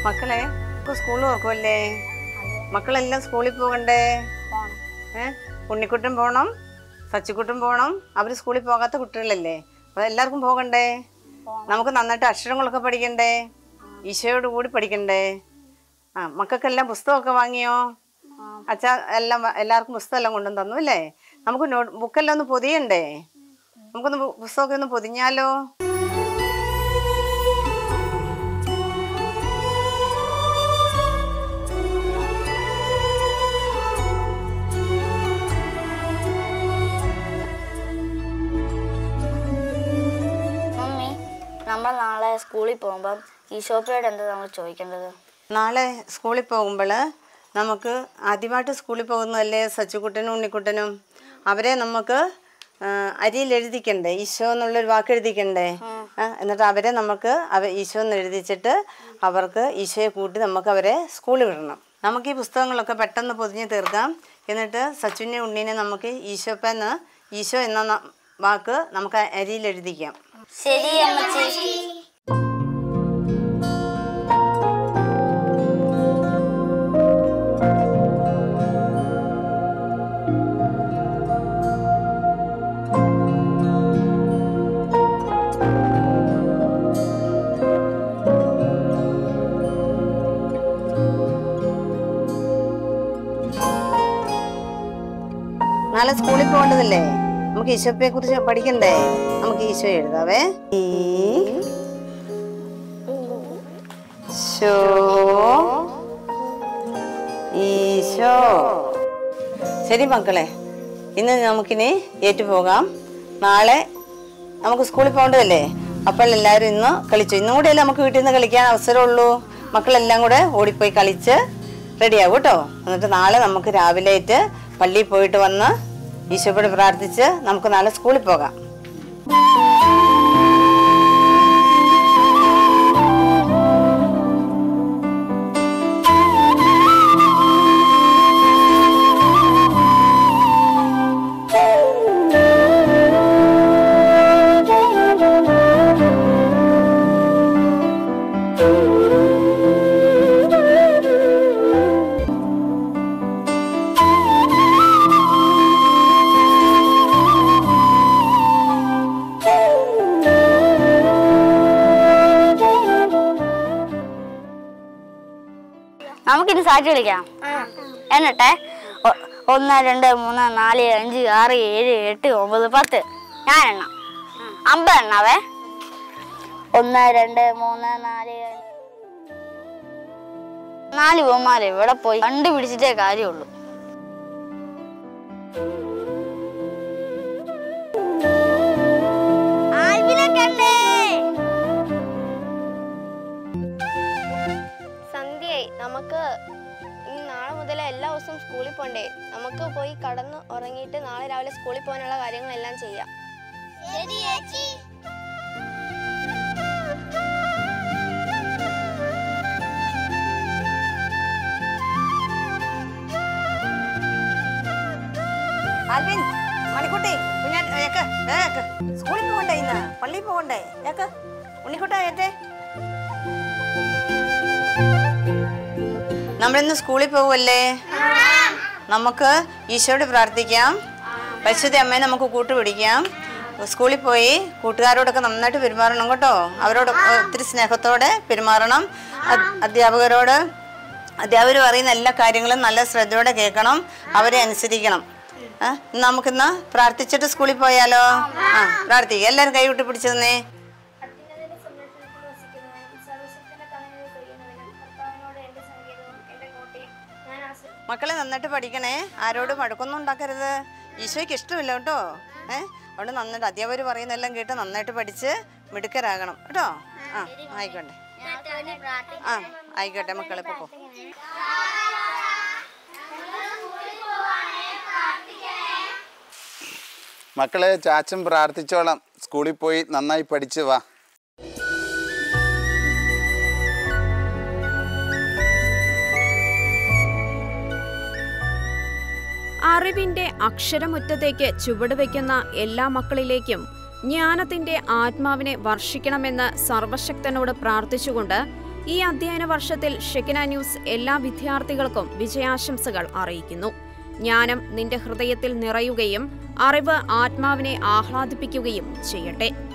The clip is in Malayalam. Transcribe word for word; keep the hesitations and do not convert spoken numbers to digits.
മക്കളെ സ്കൂളിൽ നോക്കുമല്ലേ? മക്കളെല്ലാം സ്കൂളിൽ പോകണ്ടേ? ഏ ഉണ്ണിക്കുട്ടൻ പോകണം, സച്ചിക്കുട്ടൻ പോകണം. അവർ സ്കൂളിൽ പോകാത്ത കുട്ടികളല്ലേ? അപ്പോൾ എല്ലാവർക്കും പോകണ്ടേ? നമുക്ക് നന്നായിട്ട് അക്ഷരങ്ങളൊക്കെ പഠിക്കണ്ടേ? ഈശോയോട് കൂടി പഠിക്കണ്ടേ? ആ മക്കൾക്കെല്ലാം പുസ്തകമൊക്കെ വാങ്ങിയോ? അച്ഛാ എല്ലാം എല്ലാവർക്കും പുസ്തകം എല്ലാം കൊണ്ടുവന്ന് തന്നു അല്ലേ? നമുക്ക് നോട്ട് ബുക്കെല്ലാം ഒന്ന് പൊതിയണ്ടേ? നമുക്കൊന്ന് പുസ്തകമൊക്കെ ഒന്ന് പൊതിഞ്ഞാലോ? നമ്മൾ നാളെ സ്കൂളിൽ പോകുമ്പം ഈശോപ്പയോട് എന്താ നമ്മൾ ചോദിക്കേണ്ടത്? നാളെ സ്കൂളിൽ പോകുമ്പോൾ നമുക്ക് ആദ്യമായിട്ട് സ്കൂളിൽ പോകുന്നതല്ലേ സച്ചുക്കുട്ടനും ഉണ്ണിക്കുട്ടനും? അവരെ നമുക്ക് അരിയിൽ എഴുതിക്കണ്ടേ? ഈശോ എന്നുള്ളൊരു വാക്ക് എഴുതിക്കണ്ടേ? എന്നിട്ട് അവരെ നമുക്ക് അവ ഈശോ എന്ന് എഴുതിച്ചിട്ട് അവർക്ക് ഈശോയെ കൂട്ടി നമുക്ക് അവരെ സ്കൂളിൽ വിടണം. നമുക്ക് ഈ പുസ്തകങ്ങളൊക്കെ പെട്ടെന്ന് പൊതിഞ്ഞ് തീർക്കാം. എന്നിട്ട് സച്ചുവിനെ ഉണ്ണീനെ നമുക്ക് ഈശോപ്പെന്ന് ഈശോ എന്ന വാക്ക് നമുക്ക് അരിയിൽ എഴുതിക്കാം. ശരി അമ്മച്ചി. നാളെ സ്കൂളിൽ പോകേണ്ടതല്ലേ? നമുക്ക് ഈശോപ്പയെ കുറിച്ച് പഠിക്കണ്ടേ? നമുക്ക് ഈശോ എഴുതാവേ. ഈശോ. ശരി മക്കളെ, ഇന്ന് നമുക്കിനി ഏറ്റുപോകാം. നാളെ നമുക്ക് സ്കൂളിൽ പോകേണ്ടതല്ലേ? അപ്പോൾ എല്ലാവരും ഇന്ന് കളിച്ചു. ഇന്നും കൂടെ അല്ലേ നമുക്ക് വീട്ടിൽ നിന്ന് കളിക്കാൻ അവസരമുള്ളൂ. മക്കളെല്ലാം കൂടെ ഓടിപ്പോയി കളിച്ച് റെഡിയാകും കേട്ടോ. എന്നിട്ട് നാളെ നമുക്ക് രാവിലെ ആയിട്ട് പള്ളിയിൽ പോയിട്ട് വന്ന് ഈശോയോട് പ്രാർത്ഥിച്ച് നമുക്ക് നാളെ സ്കൂളിൽ പോകാം. നമുക്കിനി സാറ്റ് കളിക്കാം. എന്നിട്ടെ ഒന്ന് രണ്ട് മൂന്ന് നാല് അഞ്ച് ആറ് ഏഴ് എട്ട് ഒമ്പത് പത്ത് ഞാൻ എണ്ണ അമ്പത് എണ്ണാവേ. ഒന്ന് രണ്ട് മൂന്ന് നാല് നാല് പോമാര് ഇവിടെ പോയി കണ്ടുപിടിച്ചിട്ടേ കാര്യമുള്ളൂ. സന്ധ്യയായി. നമുക്ക് ഇനി നാളെ മുതൽ എല്ലാ ദിവസവും സ്കൂളിൽ പോണ്ടേ? നമുക്ക് പോയി കടന്ന് ഉറങ്ങിയിട്ട് നാളെ രാവിലെ സ്കൂളിൽ പോകാനുള്ള കാര്യങ്ങളെല്ലാം ചെയ്യാം. മണിക്കുട്ടി സ്കൂളിൽ പോകണ്ടേ? ഇന്ന് പള്ളിയിൽ പോകണ്ടേ? ഉണ്ണിക്കുട്ടാ ഏറ്റേ നമ്മളിന്ന് സ്കൂളിൽ പോവല്ലേ? നമുക്ക് ഈശോയോട് പ്രാർത്ഥിക്കാം. പരിശുദ്ധ അമ്മയെ നമുക്ക് കൂട്ടുപിടിക്കാം. സ്കൂളിൽ പോയി കൂട്ടുകാരോടൊക്കെ നന്നായിട്ട് പെരുമാറണം കേട്ടോ. അവരോട് ഒത്തിരി സ്നേഹത്തോടെ പെരുമാറണം. അധ്യാപകരോട് അധ്യാപകർ പറയുന്ന എല്ലാ കാര്യങ്ങളും നല്ല ശ്രദ്ധയോടെ കേൾക്കണം. അവരെ അനുസരിക്കണം. നമുക്കിന്ന് പ്രാർത്ഥിച്ചിട്ട് സ്കൂളിൽ പോയാലോ? ആ പ്രാർത്ഥിക്കുക. എല്ലാവരും കൈവിട്ട് പിടിച്ചെന്നേ. മക്കളെ നന്നായിട്ട് പഠിക്കണേ. ആരോടും വഴക്കൊന്നും ഉണ്ടാക്കരുത്. ഈശോയ്ക്ക് ഇഷ്ടമില്ല കേട്ടോ. ഏഹ് അവിടെ നന്നായിട്ട് അധ്യാപകർ പറയുന്നെല്ലാം കേട്ട് നന്നായിട്ട് പഠിച്ച് മിടുക്കരാകണം കേട്ടോ. ആ ആയിക്കോട്ടെ. ആ ആയിക്കോട്ടെ മക്കളെ പോ. മക്കളെ ചാച്ചൻ പ്രാർത്ഥിച്ചോളാം. സ്കൂളിൽ പോയി നന്നായി പഠിച്ചു വാ. അറിവിന്റെ അക്ഷരമുറ്റത്തേക്ക് ചുവടുവെക്കുന്ന എല്ലാ മക്കളിലേക്കും ജ്ഞാനത്തിന്റെ ആത്മാവിനെ വർഷിക്കണമെന്ന് സർവശക്തനോട് പ്രാർത്ഥിച്ചുകൊണ്ട് ഈ അധ്യയന വർഷത്തിൽ ഷെക്കിന ന്യൂസ് എല്ലാ വിദ്യാർത്ഥികൾക്കും വിജയാശംസകൾ അറിയിക്കുന്നു. ജ്ഞാനം നിന്റെ ഹൃദയത്തിൽ നിറയുകയും അറിവ് ആത്മാവിനെ ആഹ്ലാദിപ്പിക്കുകയും ചെയ്യട്ടെ.